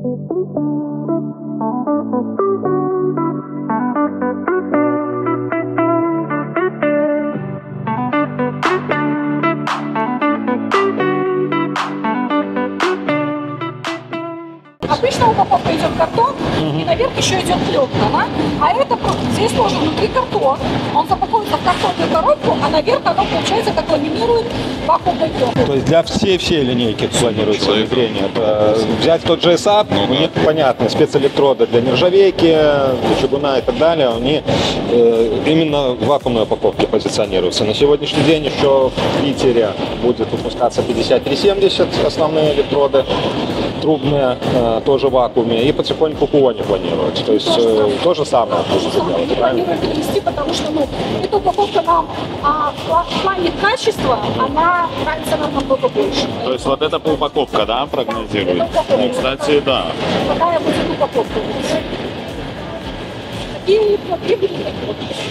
Обычно упаковка идет картон, и наверх еще идет пленка, да? А это здесь тоже внутри картон. Он запаковывается в картонную коробку, а наверх оно, получается, как ламинирует вакуумной пленкой. То есть для всей линейки планируется внедрение. Взять тот же SAP, у них, понятно, спецэлектроды для нержавейки, для чугуна и так далее, они именно в вакуумной упаковке позиционируются. На сегодняшний день еще в Питере будет выпускаться 5370 основные электроды, трубные, тоже в вакууме, и потихоньку КУОНе планируется. То есть то же самое будет делать, правильно? Перевести, потому что эта упаковка нам в плане качества, она нравится нам намного больше. То есть вот эта упаковка, да, прогнозирует? Ну, кстати, да. Какая будет упаковка? Такие вот